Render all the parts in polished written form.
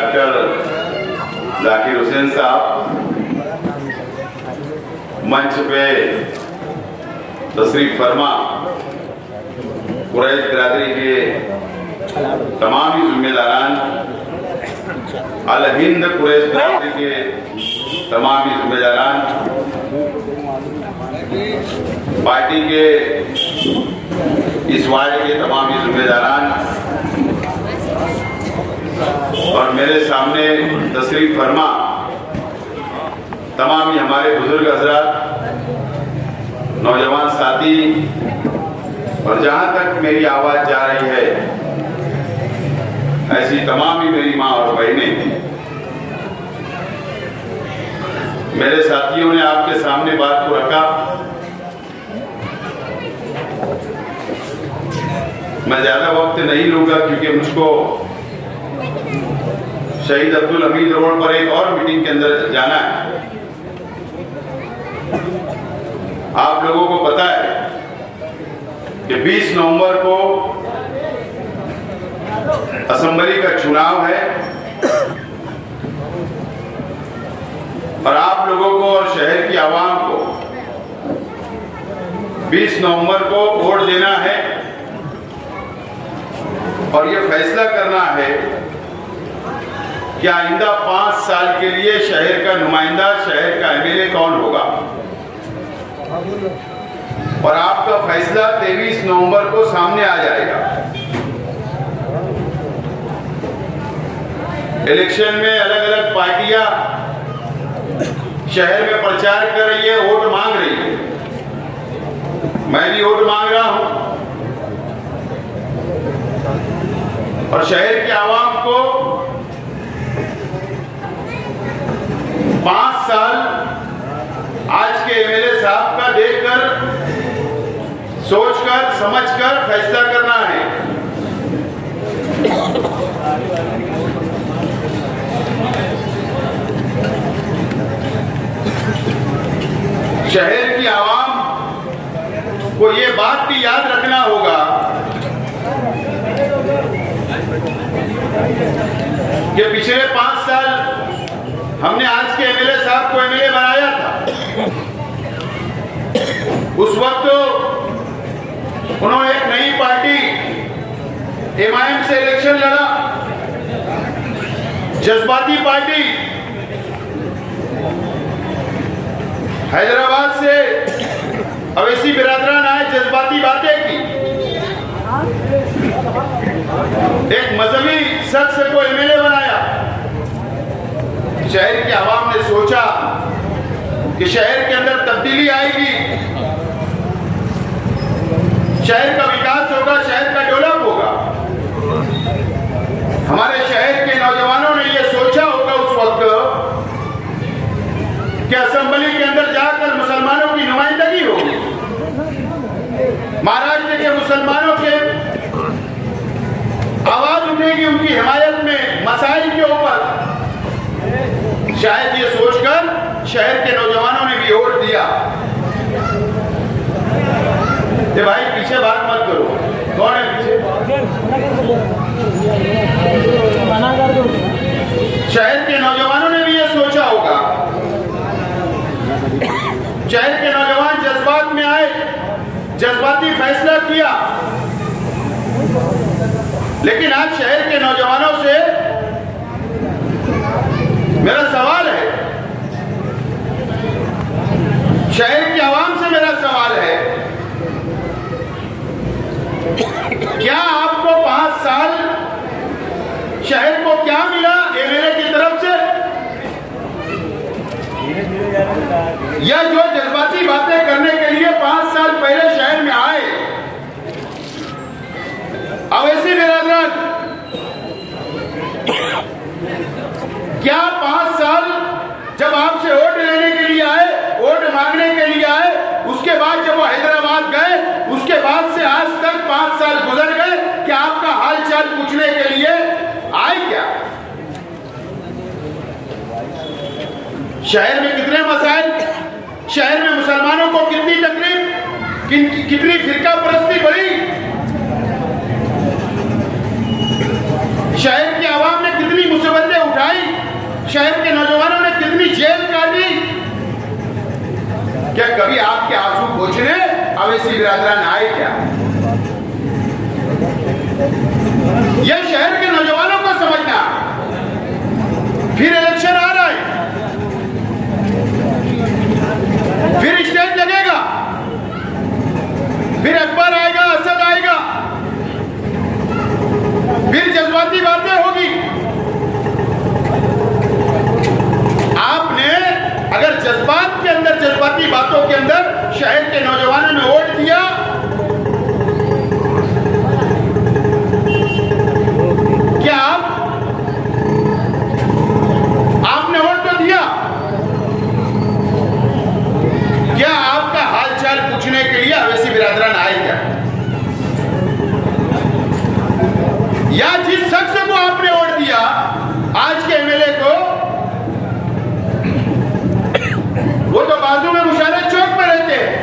Doctor Zakir Hussain साहब, मंच पे तशरीफ फरमा, कुरैश बिरादरी के तमाम ही जिम्मेदारान, अल हिंद कुरैश बिरादरी के तमाम ही जिम्मेदारान, पार्टी के इस वार्ड के तमाम ही जिम्मेदारान और मेरे सामने तशरीफ फरमा तमाम ही हमारे बुजुर्ग हजरात, नौजवान साथी और जहां तक मेरी आवाज जा रही है ऐसी तमाम ही मेरी माँ और बहनें, मेरे साथियों ने आपके सामने बात को रखा। मैं ज्यादा वक्त नहीं लूंगा क्योंकि मुझको शहीद अब्दुल हमीद रोड पर एक और मीटिंग के अंदर जाना है। आप लोगों को पता है कि 20 नवंबर को असेंबली का चुनाव है और आप लोगों को और शहर की आवाम को 20 नवंबर को वोट देना है और ये फैसला करना है कि आइंदा 5 साल के लिए शहर का नुमाइंदा, शहर का एमएलए कौन होगा। और आपका फैसला 23 नवंबर को सामने आ जाएगा। इलेक्शन में अलग अलग पार्टियां शहर में प्रचार कर रही है, वोट मांग रही है। मैं भी वोट मांग रहा हूं और शहर के आवाम को 5 साल आज के एमएलए साहब का देखकर, सोचकर, समझकर फैसला करना है। शहर की आवाम को ये बात भी याद रखना होगा कि पिछले 5 साल हमने आज के एमएलए साहब को एमएलए बनाया था। उस वक्त उन्होंने एक नई पार्टी एमआईएम से इलेक्शन लड़ा, जज्बाती पार्टी। हैदराबाद से अवैसी बिरादरान आए, जज्बाती बातें की, एक मजहबी शख्स को एमएलए बनाया। शहर की आवाम ने सोचा कि शहर के अंदर तब्दीली आएगी, शहर का विकास होगा, शहर का डेवलप होगा। हमारे शहर के नौजवानों ने यह सोचा होगा उस वक्त कि असेंबली के अंदर जाकर मुसलमानों की नुमाइंदगी होगी। महाराष्ट्र के मुसलमानों के आवाज उठेगी उनकी हिमायत में, मसाइल के ऊपर। शायद ये सोचकर शहर के नौजवानों ने भी वोट दिया। ये भाई पीछे बात मत करो, कौन है पीछे? शहर के नौजवानों ने भी ये सोचा होगा। शहर के नौजवान जज्बात में आए, जज्बाती फैसला किया। लेकिन आज शहर के नौजवानों से मेरा सवाल है, शहर की आवाम से मेरा सवाल है, क्या आपको 5 साल शहर को क्या मिला एमएलए की तरफ से? या जो जज्बाती बातें करने के लिए 5 साल पहले शहर में आए, अवैसी बिरादरान, क्या 5 साल जब आपसे वोट लेने के लिए आए, वोट मांगने के लिए आए, उसके बाद जब वो हैदराबाद गए, उसके बाद से आज तक 5 साल गुजर गए, क्या आपका हाल चाल पूछने के लिए आए क्या? शहर में कितने मसाइल, शहर में मुसलमानों को कितनी तकलीफ, कितनी फिरका परस्ती बढ़ी, शहर की आवाम ने कितनी मुसीबतें उठाई। शहर के नौजवानों ने कितनी जेल काटी। क्या कभी आपके आंसू पोंछने अवैसी बिरादरान आए क्या? यह शहर के नौजवानों को समझना। फिर इलेक्शन आ रहा है, फिर स्टेज लगेगा, फिर अकबर आएगा, असद आएगा, फिर जज्बाती बातें होगी। आपने अगर जज्बात के अंदर, जज्बाती बातों के अंदर शहर के नौजवानों ने वोट दिया, क्या आपने वोट तो दिया, क्या आपका हालचाल पूछने के लिए अवैसी बिरादरान आए क्या? या जिस शख्स को आपने वोट दिया, आज के एमएलए को, वो तो बाजू में मुशारे चौक में रहते हैं,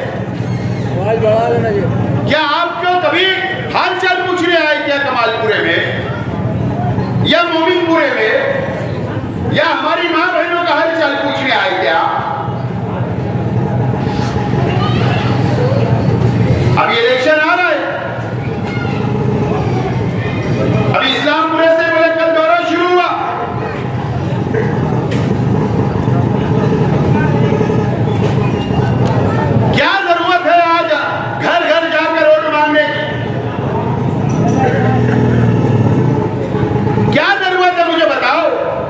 क्या आपको कभी हालचाल पूछने आए क्या कमालपुरे में या मोमिनपुरे में, या हमारी मां बहनों का हालचाल पूछने आए क्या? अभी इलेक्शन आ रहा है, अभी इस्लामपुरे से बोले कल दौरा शुरू हुआ। क्या जरूरत है आज घर घर जाकर वोट मांगने की? क्या जरूरत है मुझे बताओ?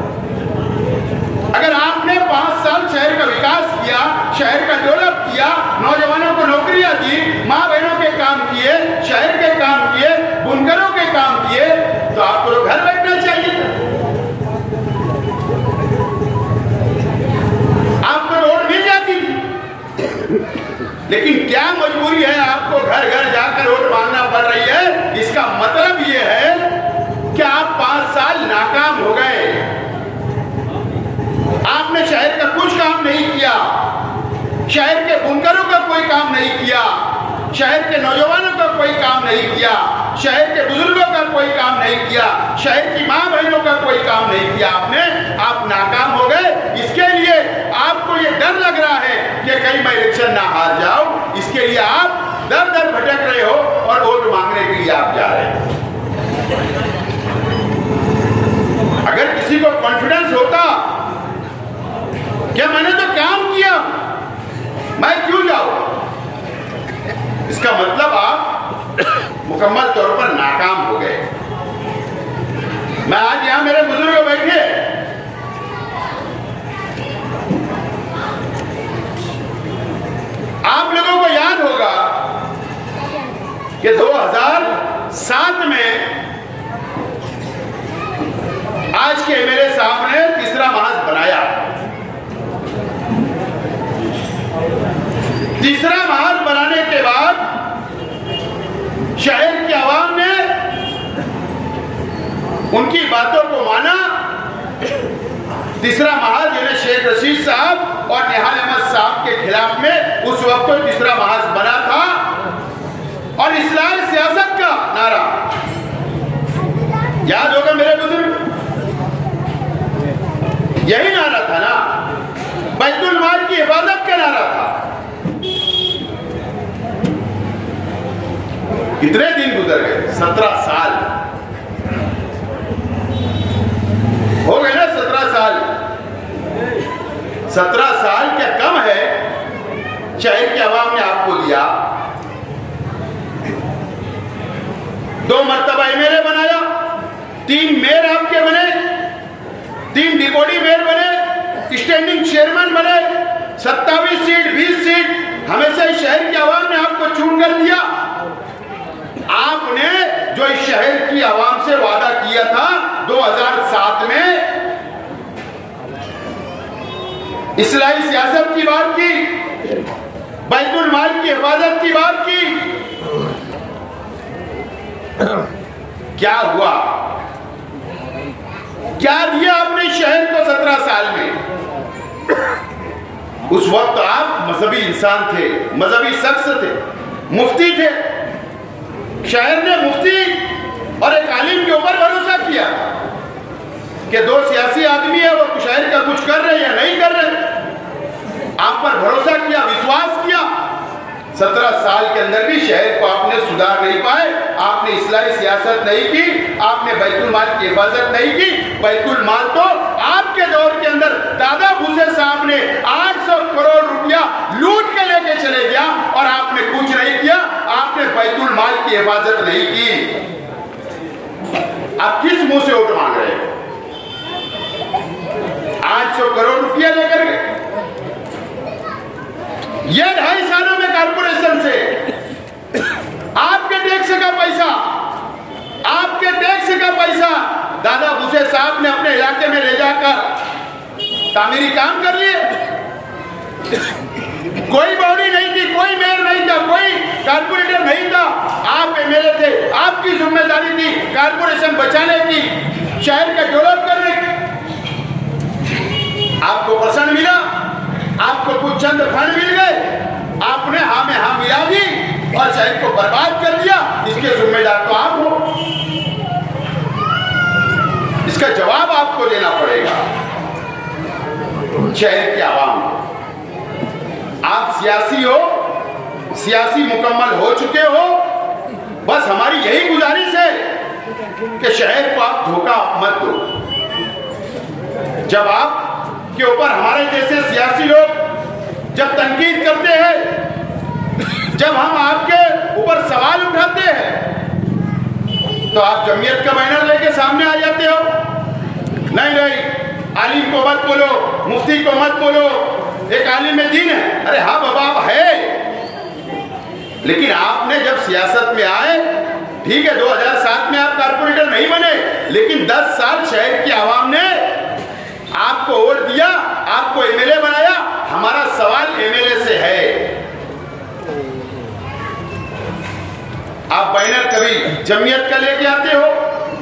अगर आपने 5 साल शहर का विकास किया, शहर का डेवलप किया, नौजवानों को नौकरियां दी, मां बहनों के काम किए, शहर के काम किए, बुनकरों के काम किए, तो आपको तो घर बैठना चाहिए था। आपको वोट मिल जाती थी, लेकिन क्या मजबूरी है आपको घर घर जाकर वोट मांगना पड़ रही है? इसका मतलब यह है कि आप 5 साल नाकाम हो गए। आपने शहर का कुछ काम नहीं किया, शहर के बुनकरों का कोई काम नहीं किया, शहर के नौजवानों का कोई काम नहीं किया, शहर के बुजुर्गों का कोई काम नहीं किया, शहर की मां बहनों का कोई काम नहीं किया। आप नाकाम हो गए। इसके लिए आपको ये डर लग रहा है कि कहीं मैं इलेक्शन ना हार जाऊं, इसके लिए आप दर दर भटक रहे हो और वोट मांगने के लिए आप जा रहे हैं। अगर किसी को कॉन्फिडेंस होता क्या मैंने तो काम किया, मैं क्यों जाऊं, इसका मतलब आप मुकम्मल तौर पर नाकाम हो गए। मैं आज यहां मेरे बुजुर्ग बैठे, आप लोगों को याद होगा कि 2007 में आज के एमएलए साहब ने तीसरा महाज बनाया। तीसरा महाज बनाने के बाद शहर की आवाम ने उनकी बातों को माना। तीसरा महाज यानी शेख रशीद साहब और निहाल अहमद साहब के खिलाफ में उस वक्त तो तीसरा महाज बना था, और इस्लाही सियासत का नारा याद होगा मेरे बुजुर्ग, यही नारा था ना, बैतुल माल की हिफाजत का नारा था। कितने दिन गुजर गए? 17 साल हो गए ना, 17 साल। 17 साल क्या कम है शहर की आवाम ने आपको दिया। 2 मर्तबा एमएलए बनाया, 3 मेयर आपके बने, 3 डिप्टी मेयर बने, स्टैंडिंग चेयरमैन बने, 27 सीट 20 सीट हमेशा इस शहर की आवाम ने आपको चुन कर दिया। आपने जो इस शहर की आवाम से वादा किया था 2007 में, इस्लाही सियासत की बात की, बैतुल माल की हिफाजत की बात की, क्या हुआ? क्या दिया आपने शहर को 17 साल में? उस वक्त आप मजहबी इंसान थे, मजहबी शख्स थे, मुफ्ती थे। शहर ने मुफ्ती और एक आलिम के ऊपर भरोसा किया। कि दो सियासी आदमी है, वो शहर का कुछ कर रहे या नहीं कर रहे। आप पर भरोसा किया, विश्वास किया। 17 साल के अंदर भी शहर को आपने सुधार नहीं पाए। आपने इस्लाही सियासत नहीं की, आपने बैतुल माल की हिफाजत नहीं की। बैतुल माल तो आपके दौर के अंदर दादा भूसे साहब ने 800 करोड़ रुपया लूट के लेके चले गया और आपने कुछ नहीं किया। आपने बैतुल माल की हिफाजत नहीं की। आप किस मुंह से वोट मांग रहे हैं? 800 करोड़ रुपया लेकर गए। ये 2.5 सालों में कारपोरेशन से आपके टैक्स का पैसा, आपके टैक्स का पैसा दादा भूसे साहब ने अपने इलाके में ले जाकर तामीरी काम कर लिए। कोई बॉडी नहीं थी, कोई मेयर नहीं था, कोई कारपोरेटर नहीं था। आप एमएलए थे, आपकी जिम्मेदारी थी कारपोरेशन बचाने की, शहर का डेवलप करने की। आपको पसंद मिला, आपको कुछ चंद फंड मिल गए, आपने हाँ में हाँ मिला दी और शहर को बर्बाद कर दिया। इसके जिम्मेदार तो आप हो। इसका जवाब आपको देना पड़ेगा शहर की आवाम को। आप सियासी हो, सियासी मुकम्मल हो चुके हो। बस हमारी यही गुजारिश है कि शहर को आप धोखा मत दो। जब आप के ऊपर हमारे जैसे सियासी लोग जब तनकीद करते हैं, जब हम आपके ऊपर सवाल उठाते हैं, तो आप जमीयत का बैनर लेके सामने आ जाते हो। नहीं नहीं, आलिम को मत बोलो, मुफ्ती को मत बोलो, एक आलिम दीन है। अरे हाँ बाबा आप है, लेकिन आपने जब सियासत में आए, ठीक है 2007 में आप कारपोरेटर नहीं बने, लेकिन 10 साल शहर की आवाम ने आपको वोट दिया, आपको एमएलए बनाया। हमारा सवाल एमएलए से है, आप बैनर कभी जमीयत का लेके आते हो,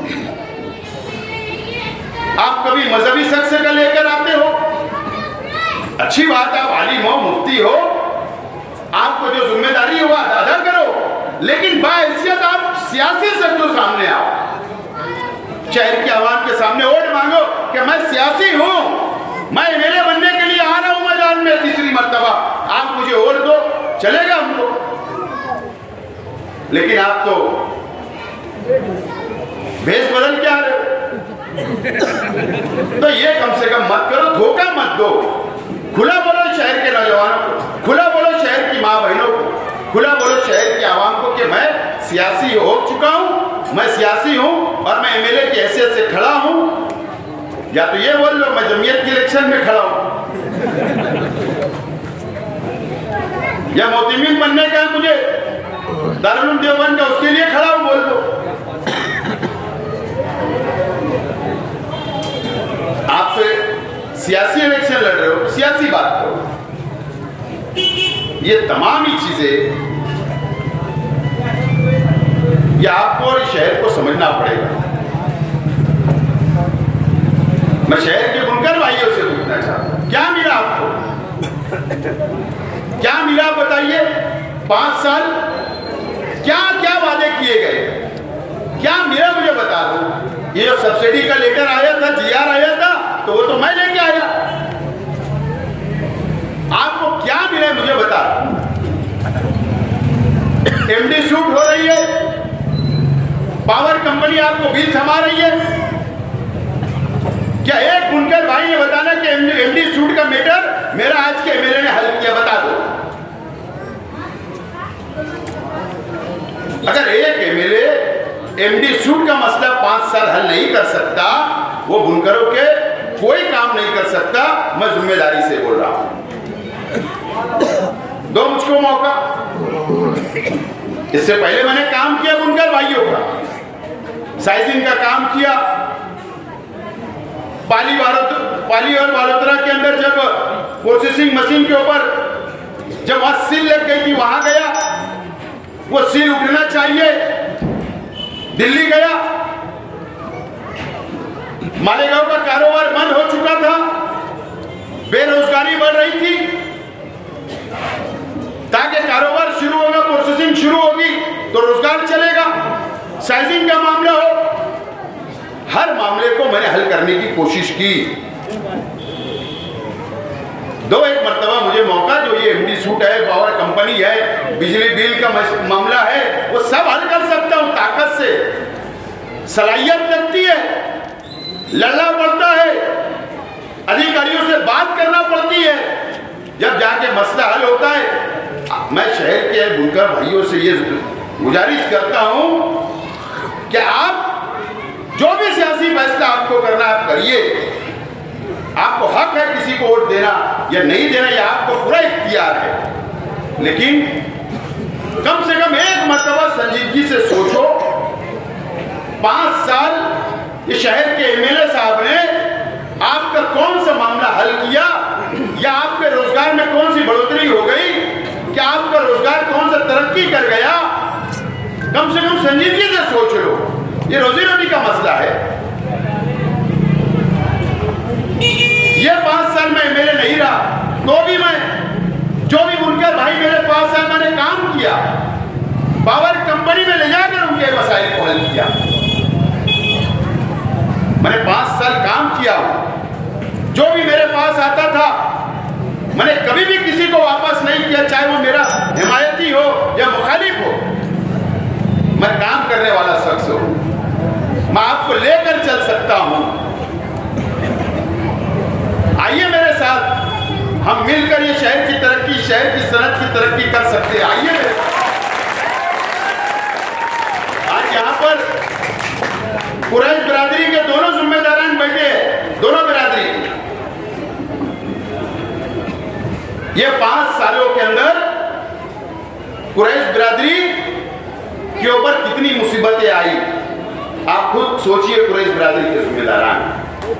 आप कभी मजहबी शख्स का लेकर आते हो। अच्छी बात है, आप आलिम हो, मुफ्ती हो, आपको जो जिम्मेदारी है वो अदा करो, लेकिन बाहैसियत आप सियासी शख्सों सामने आओ, शहर की आवाम के सामने वोट मांगो कि मैं सियासी हूं, मैं एमएलए बनने के लिए आ रहा हूं मैदान में 3री मर्तबा, आप मुझे वोट दो, चलेगा हमको। लेकिन आप तो भेष बदल के आ रहे हो। तो ये कम से कम मत करो, धोखा मत दो। खुला बोलो शहर के नौजवानों को, खुला बोलो शहर की माँ बहनों को, खुला बोलो शहर की आवाम को कि मैं सियासी हो चुका हूं, मैं सियासी हूं और मैं एमएलए की हैसियत से खड़ा हूं। या तो ये बोल लो मैं जमीयत के इलेक्शन में खड़ा हूं, या मोहतमिम बनने का है मुझे, दारुल उलूम देवबंद का, उसके लिए खड़ा हूं, बोल दो। आप सियासी इलेक्शन लड़ रहे हो, सियासी बात करो। ये तमाम ही चीजें ये आपको और शहर को समझना पड़ेगा। मैं शहर के बुनकर भाइयों से पूछना चाहता हूं, क्या मिला आपको? क्या मिला बताइए? 5 साल क्या क्या वादे किए गए, क्या मिला मुझे बता दो। ये जो सब्सिडी का लेटर आया था, जीआर आया था, तो वो तो मैं लेके आया। आपको क्या मिला मुझे बता। एमडी शूट हो रही है, पावर कंपनी आपको बिल थमा रही है। क्या एक बुनकर भाई ने बताना कि एमडी शूट का मैटर मेरा आज के एमएलए ने हल किया? बता दो। अगर एक एमएलए एमडी शूट का मसला 5 साल हल नहीं कर सकता, वो बुनकरों के कोई काम नहीं कर सकता। मैं जिम्मेदारी से बोल रहा हूं, दो मुझको मौका। इससे पहले मैंने काम किया बुनकर भाइयों का, साइजिंग का काम किया। पाली और बालोतरा के अंदर जब प्रोसेसिंग मशीन के ऊपर जब वहां सील लग गई थी, वहां गया, वो सील उठना चाहिए, दिल्ली गया। मालेगांव का कारोबार बंद हो चुका था, बेरोजगारी बढ़ रही थी। ताकि कारोबार शुरू होगा, प्रोसेसिंग शुरू होगी तो रोजगार चलेगा। साइजिंग का मामला हो, हर मामले को मैंने हल करने की कोशिश की। एक मर्तबा मुझे मौका, जो ये एमडी सूट है, पावर कंपनी है, बिजली बिल का मामला है, वो सब हल कर सकता हूं ताकत से। सलाहियत लगती है, लड़ना पड़ता है, अधिकारियों से बात करना पड़ती है, जब जाके मसला हल होता है। मैं शहर के बुनकर भाइयों से ये गुजारिश करता हूं कि आप जो भी सियासी फैसला आपको करना आप करिए। आपको हक है किसी को वोट देना या नहीं देना, यह आपको पूरा इख्तियार है, लेकिन कम से कम एक मर्तबा संजीदगी से सोचो। 5 साल ये शहर के एमएलए साहब ने आपका कौन सा मामला हल किया, या आपके रोजगार में कौन सी बढ़ोतरी हो गई, क्या आपका रोजगार कौन सा तरक्की कर गया? कम से कम संजीदगी से सोच लो, ये रोजी रोटी का मसला है। ये 5 साल में एमएलए नहीं रहा, तो भी मैं जो भी बुनकर भाई मेरे 5 साल मैंने काम किया, पावर कंपनी में ले जाकर उनके मसाइल को हल किया। मैंने 5 साल काम किया, जो भी मेरे पास आता था मैंने कभी भी किसी को वापस नहीं किया, चाहे वो मेरा हिमायती हो या मुखालिफ हो। मैं काम करने वाला शख्स हूं, मैं आपको लेकर चल सकता हूं। आइए मेरे साथ, हम मिलकर ये शहर की तरक्की, शहर की सनत की तरक्की कर सकते हैं। आइए मेरे साथ। आज यहाँ पर कुरैश बिरादरी के दोनों जिम्मेदारान बैठे हैं, दोनों बिरादरी। ये 5 सालों के अंदर कुरैश बिरादरी के ऊपर कितनी मुसीबतें आई, आप खुद सोचिए। कुरैश बिरादरी के जिम्मेदारान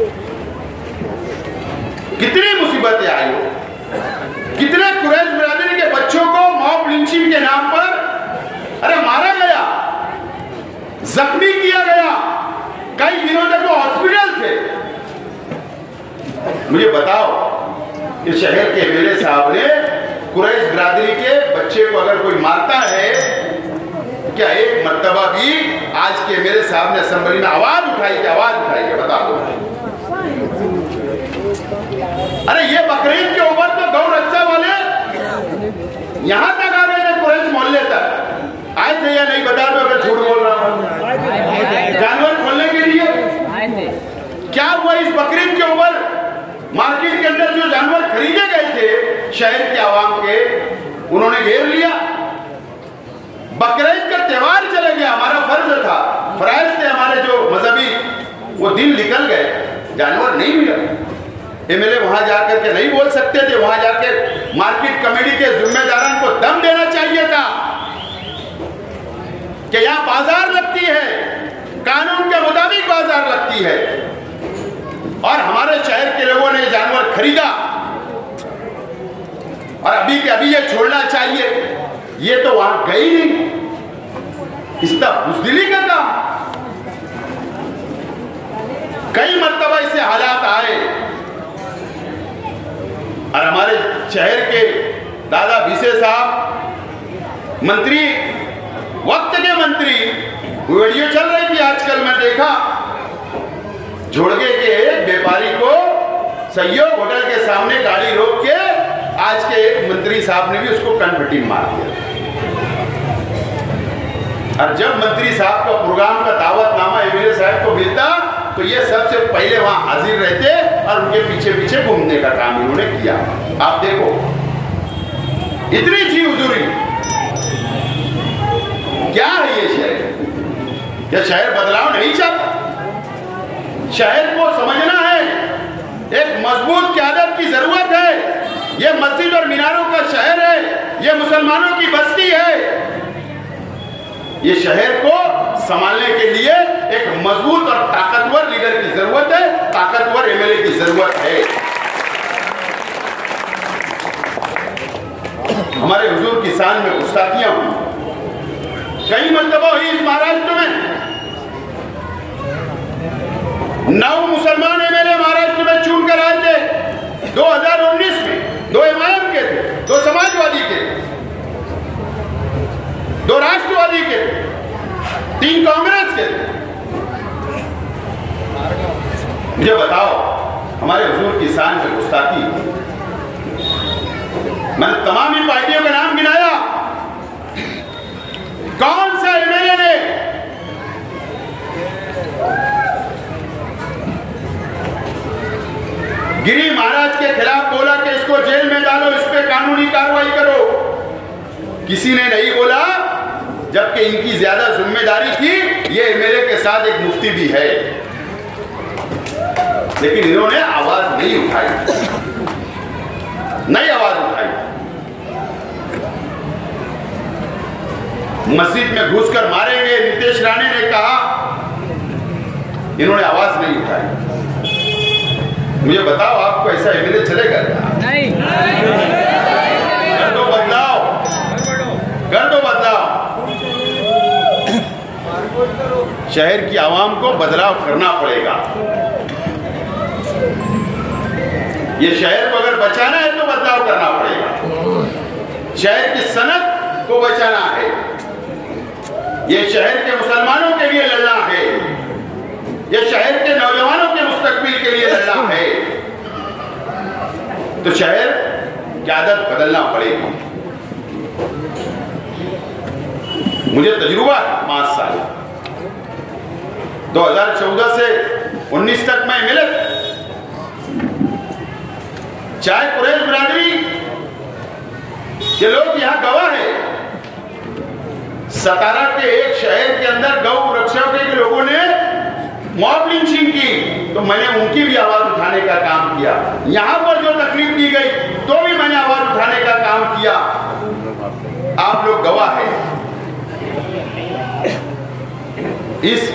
कितनी मुसीबतें आई हो, कितने कुरैश बिरादरी के बच्चों को मॉब लिंचिंग के नाम पर अरे मारा गया, जख्मी किया गया, कई दिनों तक वो हॉस्पिटल थे। मुझे बताओ, कि शहर के एमएलए साहब ने कुरैश बिरादरी के बच्चे को अगर कोई मारता है, क्या एक मर्तबा भी आज के एमएलए साहब ने असेंबली में आवाज उठाई? क्या आवाज उठाई है? बता दो। अरे ये बकरीद के ऊपर तो गौ रक्षा वाले यहां तक आ गए थे, कुरैश मोहल्ले तक आए थे या नहीं? बता दो अगर झूठ बोल रहा हूं। जानवर खोलने के लिए क्या हुआ इस बकरीद के ऊपर? मार्केट के अंदर जो जानवर खरीदे गए थे शहर के आवाम के, उन्होंने घेर लिया। बकरीद का त्योहार चले गया, हमारा फर्ज था, फराइज थे हमारे जो मजहबी, वो दिन निकल गए, जानवर नहीं मिला। एमएलए वहां जाकर के नहीं बोल सकते थे, वहां जाकर मार्केट कमेटी के जिम्मेदारों को दम देना चाहिए था कि यहां बाजार लगती है, कानून के मुताबिक बाजार लगती है, और हमारे शहर के लोगों ने जानवर खरीदा और अभी के अभी ये छोड़ना चाहिए। ये तो वहां गई नहीं, इसका बुजदिली का काम। कई मर्तबा इससे हालात आए और हमारे शहर के दादा भिसे साहब मंत्री, वक्त के मंत्री, वीडियो चल रही थी आजकल, मैं देखा झोड़गे के एक व्यापारी को सहयोग होटल के सामने गाड़ी रोक के आज के एक मंत्री साहब ने भी उसको कनफटी मार दिया। और जब मंत्री साहब का प्रोग्राम का दावतनामा एमएलए साहब को मिलता तो ये सबसे पहले वहां हाजिर रहते और उनके पीछे पीछे घूमने का काम इन्होंने किया। आप देखो, इतनी जी हुजूरी, क्या है ये शहर? क्या शहर बदलाव नहीं चाहता? शहर को समझना है, एक मजबूत क़यादत की जरूरत है। ये मस्जिद और मीनारों का शहर है, ये मुसलमानों की बस्ती है। ये शहर को संभालने के लिए एक मजबूत और ताकतवर लीडर की जरूरत है, ताकतवर एमएलए की जरूरत है। हमारे हुजूर की शान में गुस्ताखियां हुई, कई मर्तबा हुई इस महाराष्ट्र में। 9 मुसलमान एमएलए महाराष्ट्र में चुन कर आए थे 2019 में। 2 एमआईएम के थे, 2 समाजवादी के, 2 राष्ट्रवादी के, 3 कांग्रेस के। हमारे हुजूर की शान में गुस्ताखी। मैंने तमाम ही पार्टियों का नाम गिनाया, कौन सा एमएलए ने गिरी महाराज के खिलाफ बोला कि इसको जेल में डालो, इस पे कानूनी कार्रवाई करो? किसी ने नहीं बोला, जबकि इनकी ज्यादा जिम्मेदारी थी। ये एमएलए के साथ एक मुफ्ती भी है, लेकिन इन्होंने आवाज नहीं उठाई, नहीं आवाज उठाई। मस्जिद में घुसकर मारेंगे, नीतीश राणे ने कहा, इन्होंने आवाज नहीं उठाई। मुझे बताओ, आपको ऐसा एमएलए चलेगा क्या? नहीं। कर दो बदलाव, कर दो बदलाव। शहर की आवाम को बदलाव करना पड़ेगा। ये शहर को अगर बचाना है तो बदलाव करना पड़ेगा। शहर की सनत को बचाना है, ये शहर के मुसलमानों के लिए लड़ना है, ये शहर के नौजवानों के मुस्तकबिल के लिए लड़ना है। तो शहर की आदत बदलना पड़ेगी। मुझे तजुर्बा है 5 साल, 2014 से 19 तक मैं मिले। चाहे कुरैश बिरादरी के लोग यहां गवाह है, सतारा के एक शहर के अंदर गौ रक्षकों के लोगों ने मॉब लिंचिंग की, तो मैंने उनकी भी आवाज उठाने का काम किया। यहां पर जो तकलीफ दी गई तो भी मैंने आवाज उठाने का काम किया। आप लोग गवाह हैं। इस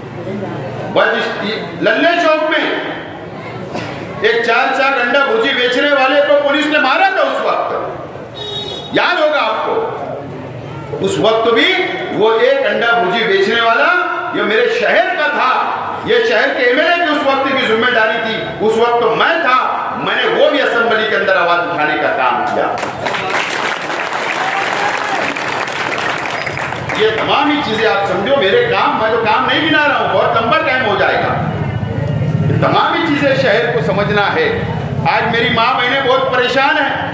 लल्ले चौक में एक 4 चाक अंडा भुर्जी बेचने वाले को पुलिस ने मारा था उस वक्त, याद होगा आपको। उस वक्त भी वो एक अंडा भुर्जी बेचने वाला ये मेरे शहर का था, ये शहर के एमएलए की उस वक्त की जिम्मेदारी थी। उस वक्त तो मैं था, मैंने वो भी असेंबली के अंदर आवाज उठाने का काम किया। ये तमाम ही चीजें आप समझो मेरे काम, मैं तो काम नहीं गिना रहा हूं, बहुत लंबा टाइम हो जाएगा। ये तमाम ही चीजें शहर को समझना है। आज मेरी माँ बहनें बहुत परेशान हैं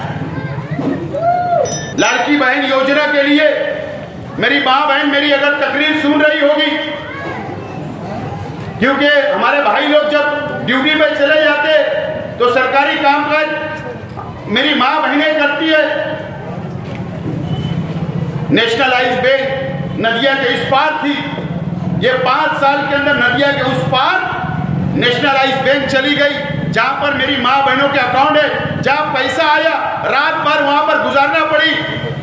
लाड़की बहन योजना के लिए। मेरी माँ बहन मेरी अगर तकरीर सुन रही होगी, क्योंकि हमारे भाई लोग जब ड्यूटी पे चले जाते तो सरकारी कामकाज मेरी माँ बहनें करती है। नेशनलाइज बैंक नदिया के इस पार थी, ये 5 साल के अंदर नदिया के उस पार नेशनलाइज बैंक चली गई, जहां पर मेरी माँ बहनों के अकाउंट है, जहां पैसा आया रात भर वहां पर गुजारना पड़ी।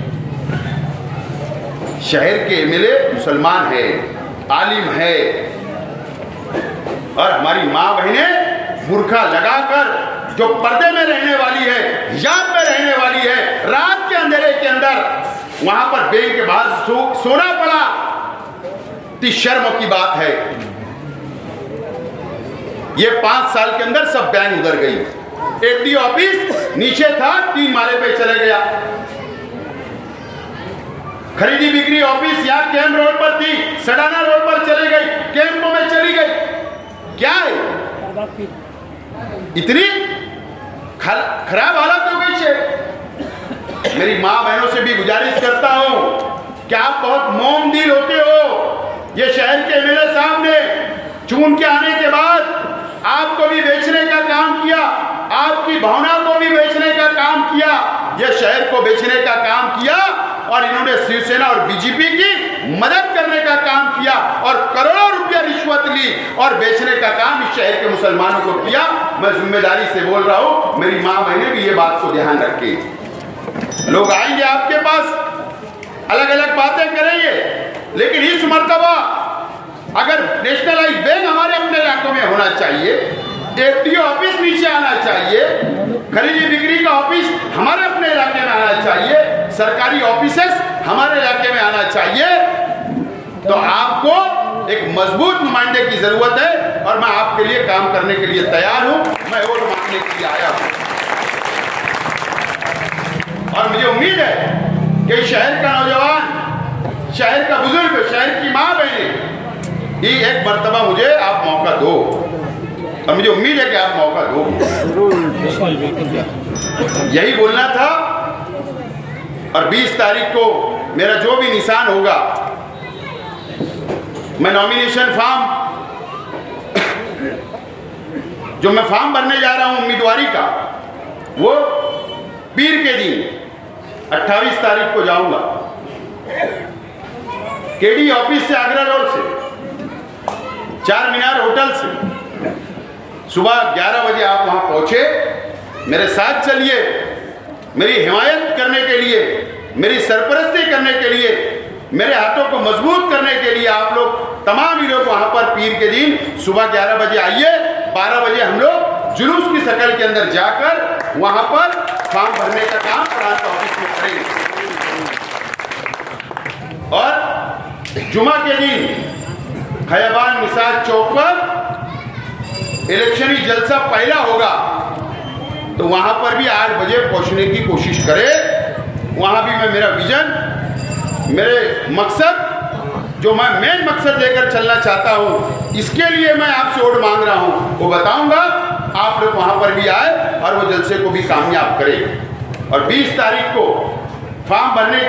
शहर के एमएलए मुसलमान है, आलिम है, और हमारी माँ बहनें बुर्खा लगाकर जो पर्दे में रहने वाली है, हिजाब में रहने वाली है, रात के अंधेरे के अंदर वहां पर बैंक के बाहर सोना पड़ा, इतनी शर्म की बात है। ये 5 साल के अंदर सब बैंक उधर गई। एफडी ऑफिस नीचे था, 3 माले पे चले गया। खरीदी बिक्री ऑफिस यहाँ कैंप रोड पर थी, सडाना रोड पर चली गई, कैंपों में चली गई। क्या है, इतनी खराब हालत हो गई है। मेरी माँ बहनों से भी गुजारिश करता हूं कि आप बहुत मोम दिल होते हो। ये शहर के एमएलए साहब ने चुन के आने के बाद आपको भी बेचने का काम किया, आपकी भावना को भी बेचने का काम किया, ये शहर को बेचने का काम किया, और इन्होंने शिवसेना और बीजेपी की मदद करने का काम किया और करोड़ों रुपया रिश्वत ली और बेचने का काम इस शहर के मुसलमानों को किया। मैं जिम्मेदारी से बोल रहा हूं, मेरी माँ बहनें भी ये बात को ध्यान रखें। लोग आएंगे आपके पास, अलग अलग बातें करेंगे, लेकिन इस मर्तबा अगर नेशनलाइज बैंक हमारे अपने इलाकों में होना चाहिए, एफडीओ ऑफिस नीचे आना चाहिए, खरीदी बिक्री का ऑफिस हमारे अपने इलाके में आना चाहिए, सरकारी ऑफिसेस हमारे इलाके में आना चाहिए, तो आपको एक मजबूत नुमाइंदे की जरूरत है। और मैं आपके लिए काम करने के लिए तैयार हूं, मैं वोट मांगने के लिए आया हूं। और मुझे उम्मीद है कि शहर का नौजवान, शहर का बुजुर्ग, शहर की माँ बहनें, एक मर्तबा मुझे आप मौका दो, और मुझे उम्मीद है कि आप मौका दो। यही बोलना था। और 20 तारीख को मेरा जो भी निशान होगा, मैं नॉमिनेशन फॉर्म जो मैं फॉर्म भरने जा रहा हूं उम्मीदवारी का, वो पीर के दिन 28 तारीख को जाऊंगा केडी ऑफिस से, आगरा रोड से, चार मीनार होटल से। सुबह 11 बजे आप वहां पहुंचे, मेरे साथ चलिए। मेरी हिमायत करने के लिए, मेरी सरपरस्ती करने के लिए, मेरे हाथों को मजबूत करने के लिए आप लोग तमाम ही लोग वहां पर पीर के दिन सुबह 11 बजे आइए। 12 बजे हम लोग जुलूस की शक्ल के अंदर जाकर वहां पर फॉर्म भरने का काम प्रांत ऑफिस में करेंगे। और जुमा के दिन खयाबान मिसाज चौक पर इलेक्शनी जलसा पहला होगा, तो वहां पर भी 8 बजे पहुंचने की कोशिश करें। वहां भी मैं मेरा विजन, मेरे मकसद, जो मैं मेन मकसद लेकर चलना चाहता हूं, इसके लिए मैं आपसे वोट मांग रहा हूं, वो बताऊंगा। आप लोग वहां पर भी आए और वो जलसे को भी कामयाब करें। और 20 तारीख को फॉर्म भरने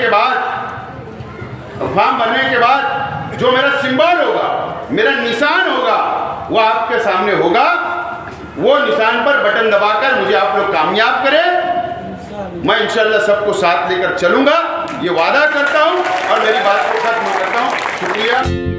के बाद जो मेरा सिंबल होगा, मेरा निशान होगा, वो आपके सामने होगा। वो निशान पर बटन दबाकर मुझे आप लोग कामयाब करें। मैं इंशाल्लाह सबको साथ लेकर चलूंगा, ये वादा करता हूं और मेरी बात को खत्म करता हूं। शुक्रिया।